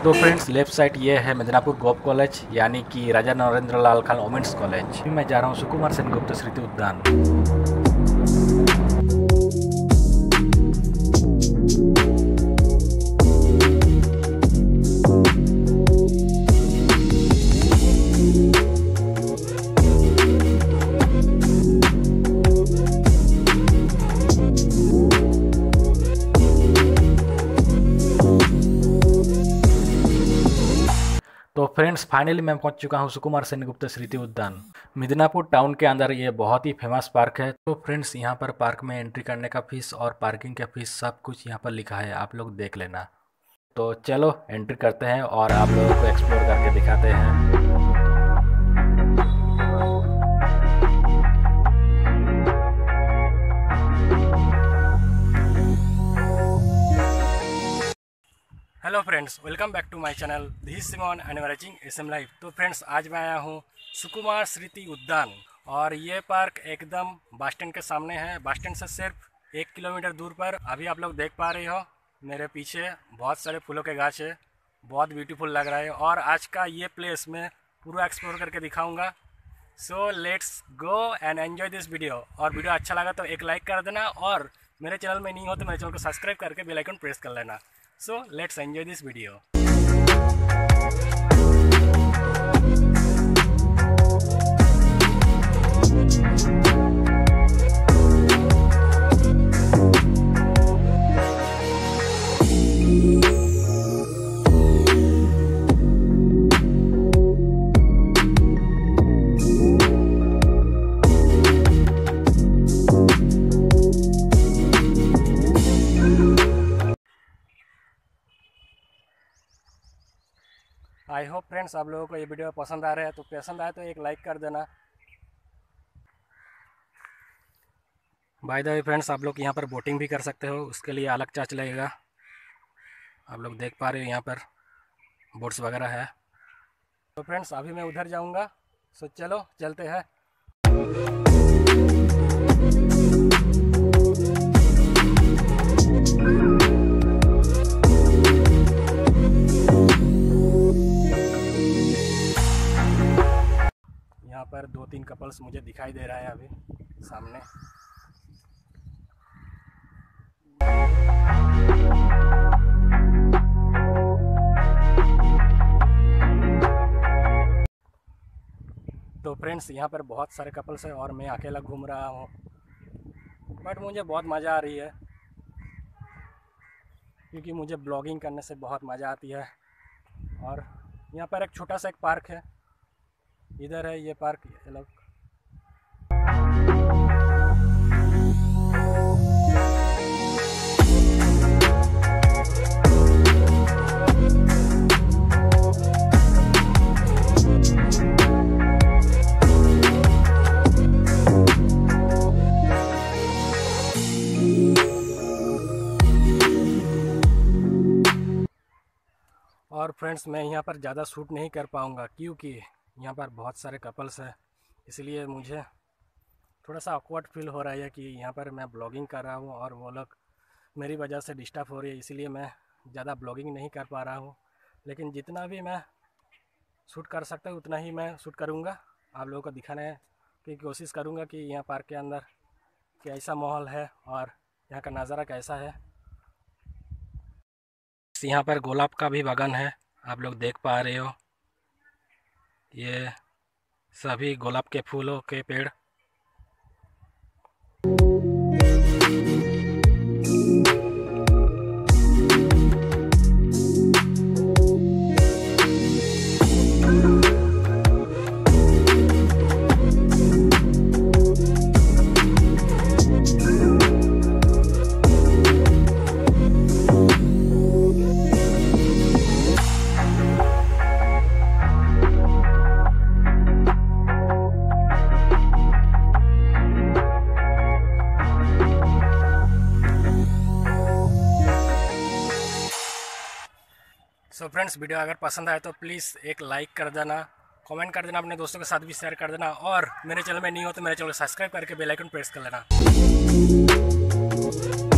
तो friends left side ये है मिदनापुर गोप कॉलेज यानी कि राजा नरेंद्र लाल खान वुमेन्स कॉलेज। मैं जा रहा हूँ सुकुमार सेनगुप्त स्मृति उद्यान। तो फ्रेंड्स फाइनली मैं पहुंच चुका हूं सुकुमार सेनगुप्त स्मृति उद्यान। मिदनापुर टाउन के अंदर ये बहुत ही फेमस पार्क है। तो फ्रेंड्स यहां पर पार्क में एंट्री करने का फीस और पार्किंग का फीस सब कुछ यहां पर लिखा है, आप लोग देख लेना। तो चलो एंट्री करते हैं और आप लोगों को एक्सप्लोर करके दिखाते हैं। Hello friends, welcome back to my channel. This Simon and watching SM live. तो फ्रेंड्स आज मैं आया हूँ सुकुमार स्मृति उद्यान और ये पार्क एकदम बस स्टैंड के सामने है। बस स्टैंड से सिर्फ 1 किलोमीटर दूर पर। अभी आप लोग देख पा रहे हो मेरे पीछे बहुत सारे फूलों के गाछ है, बहुत ब्यूटीफुल लग रहा है। और आज का ये प्लेस मैं पूरा एक्सप्लोर करके दिखाऊँगा। So let's go and enjoy this video. और वीडियो अच्छा लगा तो एक लाइक कर देना और मेरे चैनल में नहीं हो तो मेरे चैनल को सब्सक्राइब करके बेल आइकन प्रेस कर लेना। So let's enjoy this video. I hope friends आप लोगों को ये वीडियो पसंद आ रहा है। तो पसंद आए तो एक लाइक कर देना। बाय द वे फ्रेंड्स, आप लोग यहाँ पर बोटिंग भी कर सकते हो, उसके लिए अलग चार्ज लगेगा। आप लोग देख पा रहे हो यहाँ पर बोट्स वगैरह है। तो फ्रेंड्स अभी मैं उधर जाऊँगा, सो चलो चलते हैं। यहाँ पर 2-3 कपल्स मुझे दिखाई दे रहा है अभी सामने। तो फ्रेंड्स यहाँ पर बहुत सारे कपल्स हैं और मैं अकेला घूम रहा हूँ, बट मुझे बहुत मज़ा आ रही है क्योंकि मुझे ब्लॉगिंग करने से बहुत मज़ा आती है। और यहाँ पर एक छोटा सा एक पार्क है, इधर है ये पार्क। ये लोग और फ्रेंड्स मैं यहाँ पर ज़्यादा शूट नहीं कर पाऊँगा क्योंकि यहाँ पर बहुत सारे कपल्स हैं, इसलिए मुझे थोड़ा सा ऑकवर्ड फील हो रहा है कि यहाँ पर मैं ब्लॉगिंग कर रहा हूँ और वो लोग मेरी वजह से डिस्टर्ब हो रही है, इसलिए मैं ज़्यादा ब्लॉगिंग नहीं कर पा रहा हूँ। लेकिन जितना भी मैं शूट कर सकता हूँ उतना ही मैं शूट करूँगा, आप लोगों को दिखाने की कोशिश करूँगा कि यहाँ पार्क के अंदर कैसा माहौल है और यहाँ का नज़ारा कैसा है। यहाँ पर गुलाब का भी बागान है, आप लोग देख पा रहे हो। ये सभी गुलाब के फूलों के पेड़। सो फ्रेंड्स वीडियो अगर पसंद आए तो प्लीज़ एक लाइक कर देना, कमेंट कर देना, अपने दोस्तों के साथ भी शेयर कर देना और मेरे चैनल में नहीं हो तो मेरे चैनल को सब्सक्राइब करके बेल आइकन प्रेस कर लेना।